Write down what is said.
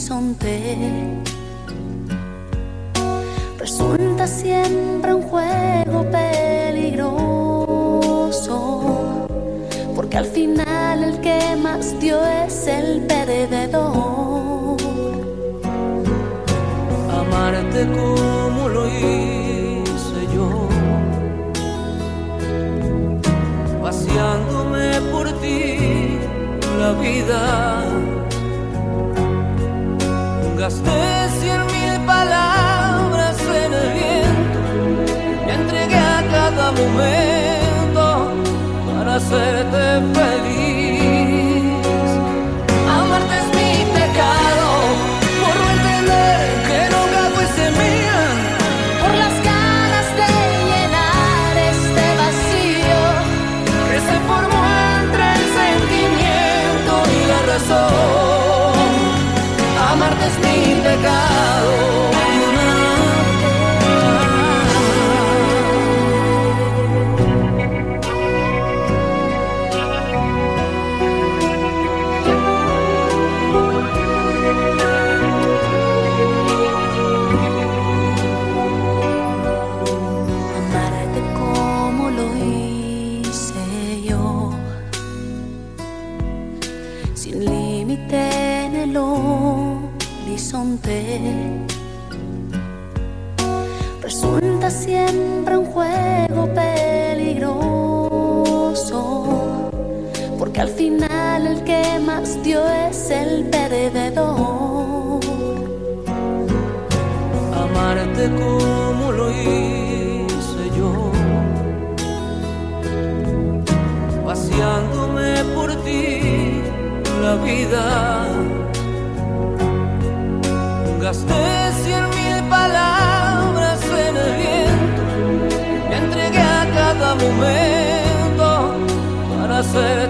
horizonte. Resulta siempre un juego peligroso, porque al final el que más dio es el perdedor. Amarte como lo hice yo, paseándome por ti la vida. Gasté 100.000 palabras en el viento, me entregué a cada momento para hacerte feliz. Amarte es mi pecado, por no entender que no cago y se mían, por las ganas de llenar este vacío que se formó entre el sentimiento y la razón. Amarte es mi pecado. Amarte como lo hice yo, sin límite en el horizonte. Resulta siempre un juego peligroso, porque al final el que más dio es el perdedor. Amarte como lo hice yo, paseándome por ti la vida. Gasté 100.000 palabras en el viento, me entregué a cada momento para hacer